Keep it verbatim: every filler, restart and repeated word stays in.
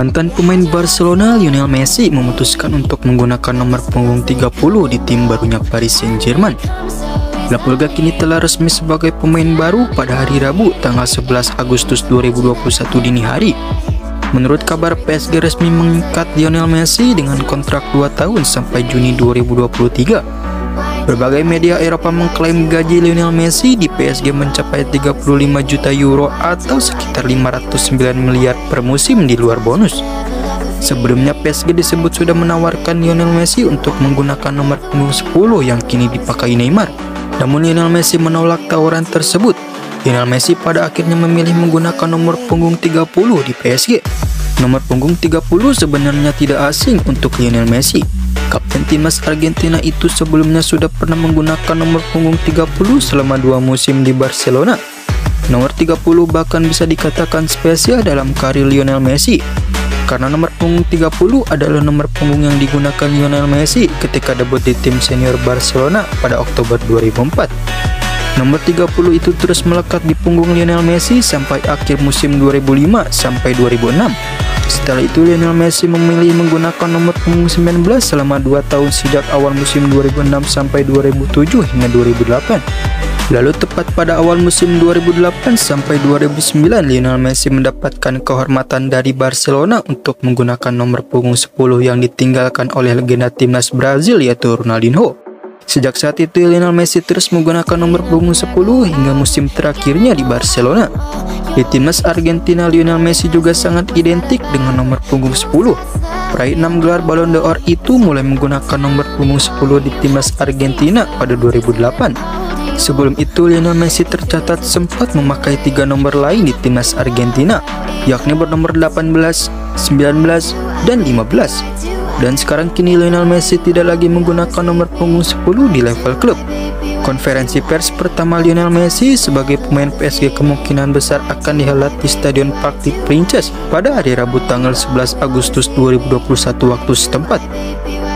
Mantan pemain Barcelona Lionel Messi memutuskan untuk menggunakan nomor punggung tiga puluh di tim barunya Paris Saint-Germain. Laporga kini telah resmi sebagai pemain baru pada hari Rabu tanggal sebelas Agustus dua ribu dua puluh satu dini hari. Menurut kabar, P S G resmi mengikat Lionel Messi dengan kontrak dua tahun sampai Juni dua ribu dua puluh tiga. Berbagai media Eropa mengklaim gaji Lionel Messi di P S G mencapai tiga puluh lima juta euro atau sekitar lima ratus sembilan miliar per musim di luar bonus. Sebelumnya P S G disebut sudah menawarkan Lionel Messi untuk menggunakan nomor punggung sepuluh yang kini dipakai Neymar. Namun Lionel Messi menolak tawaran tersebut. Lionel Messi pada akhirnya memilih menggunakan nomor punggung tiga puluh di P S G. Nomor punggung tiga puluh sebenarnya tidak asing untuk Lionel Messi. Kapten timnas Argentina itu sebelumnya sudah pernah menggunakan nomor punggung tiga puluh selama dua musim di Barcelona. Nomor tiga puluh bahkan bisa dikatakan spesial dalam karir Lionel Messi, karena nomor punggung tiga puluh adalah nomor punggung yang digunakan Lionel Messi ketika debut di tim senior Barcelona pada Oktober dua ribu empat. Nomor tiga puluh itu terus melekat di punggung Lionel Messi sampai akhir musim dua ribu lima sampai dua ribu enam. Setelah itu Lionel Messi memilih menggunakan nomor punggung sembilan belas selama dua tahun sejak awal musim dua ribu enam sampai dua ribu tujuh hingga dua ribu delapan. Lalu tepat pada awal musim dua ribu delapan sampai dua ribu sembilan, Lionel Messi mendapatkan kehormatan dari Barcelona untuk menggunakan nomor punggung sepuluh yang ditinggalkan oleh legenda timnas Brazil yaitu Ronaldinho. Sejak saat itu Lionel Messi terus menggunakan nomor punggung sepuluh hingga musim terakhirnya di Barcelona. Di timnas Argentina, Lionel Messi juga sangat identik dengan nomor punggung sepuluh. Peraih enam gelar Ballon d'Or itu mulai menggunakan nomor punggung sepuluh di timnas Argentina pada dua ribu delapan. Sebelum itu Lionel Messi tercatat sempat memakai tiga nomor lain di timnas Argentina, yakni bernomor delapan belas, sembilan belas, dan lima belas. Dan sekarang kini Lionel Messi tidak lagi menggunakan nomor punggung sepuluh di level klub. Konferensi pers pertama Lionel Messi sebagai pemain P S G kemungkinan besar akan dihelat di Stadion Parc des Princes pada hari Rabu tanggal sebelas Agustus dua ribu dua puluh satu waktu setempat.